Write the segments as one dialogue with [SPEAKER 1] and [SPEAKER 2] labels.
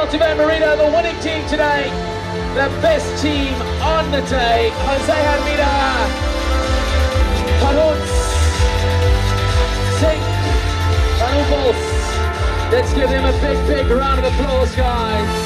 [SPEAKER 1] Multivan Merida, the winning team today. The best team on the day. Jose Almeida, Panuts, Singh, Panubles. Let's give them a big round of applause, guys.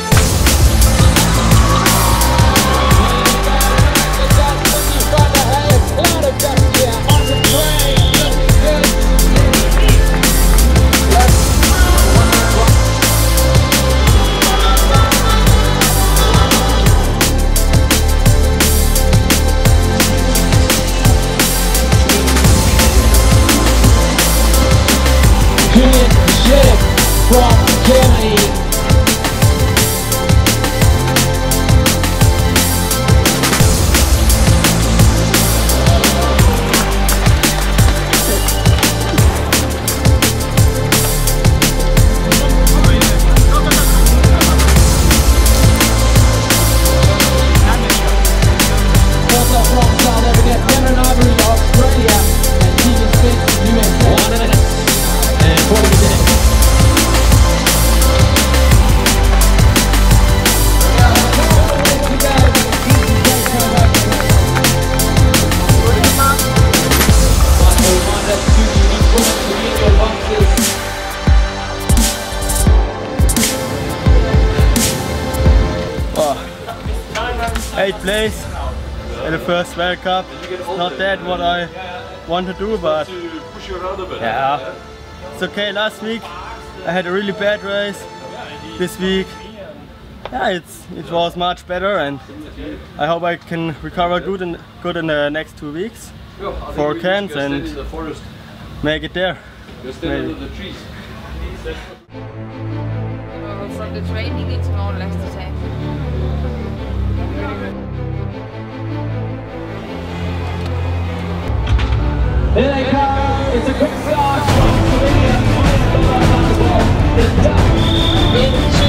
[SPEAKER 1] From Germany.
[SPEAKER 2] Eighth place in the first World Cup. Not that what I want to do, but yeah, it's okay. Last week I had a really bad race. This week, yeah, it was much better, and I hope I can recover good in the next 2 weeks for Cairns and make it there. Maybe.
[SPEAKER 3] From the training, it's more or less the same.
[SPEAKER 1] Here they come, it's a quick start from Slovenia. The Dutch into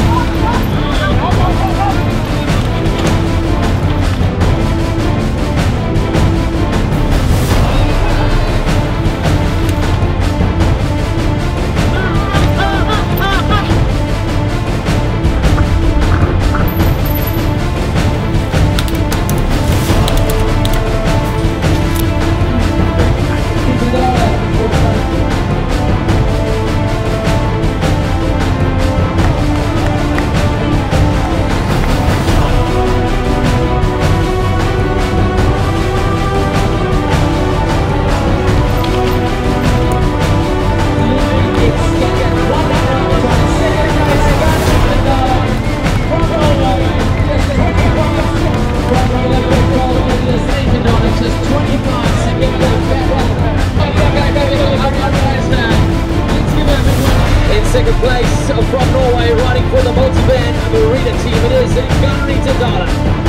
[SPEAKER 1] second place from Norway, running for the Multivan Merida team. It is Gunnery Tadala.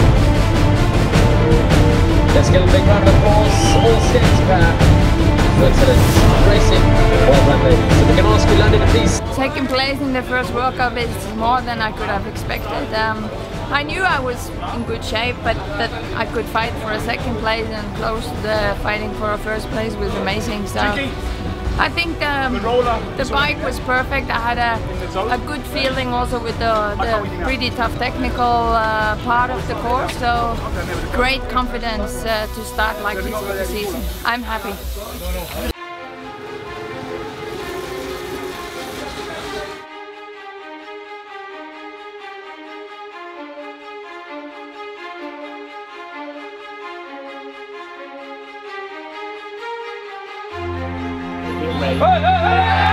[SPEAKER 1] Let's give a big round of applause. All stands back. Excellent racing. Well done, ladies. So we can ask you, London, please.
[SPEAKER 3] Second place in the first World Cup is more than I could have expected. I knew I was in good shape, but that I could fight for a second place and close the fighting for a first place was amazing. So I think the bike was perfect. I had a good feeling also with the pretty tough technical part of the course. So great confidence to start like this for the season. I'm happy.
[SPEAKER 1] Hey, hey, hey!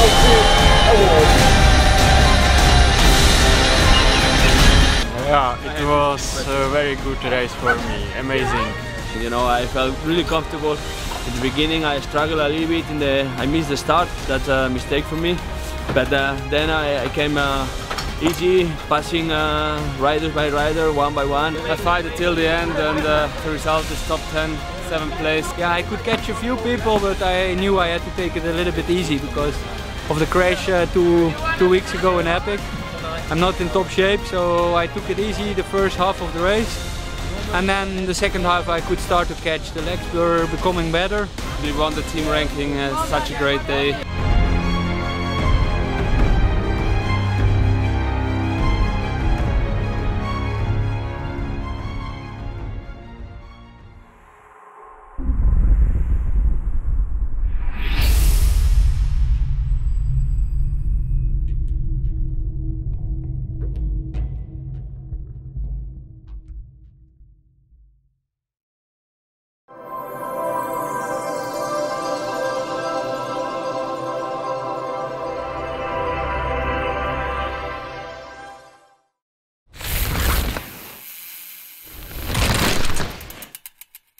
[SPEAKER 1] Award.
[SPEAKER 4] Yeah, it was a very good race for me, amazing.
[SPEAKER 5] You know, I felt really comfortable. At the beginning I struggled a little bit, I missed the start, that's a mistake for me. But then I came easy, passing rider by rider, one by one.
[SPEAKER 4] I fight it till the end and the result is top 10, 7th place.
[SPEAKER 6] Yeah, I could catch a few people, but I knew I had to take it a little bit easy because of the crash two weeks ago in Epic. I'm not in top shape, so I took it easy the first half of the race. And then the second half I could start to catch. The legs were becoming better.
[SPEAKER 4] We won the team ranking, such a great day.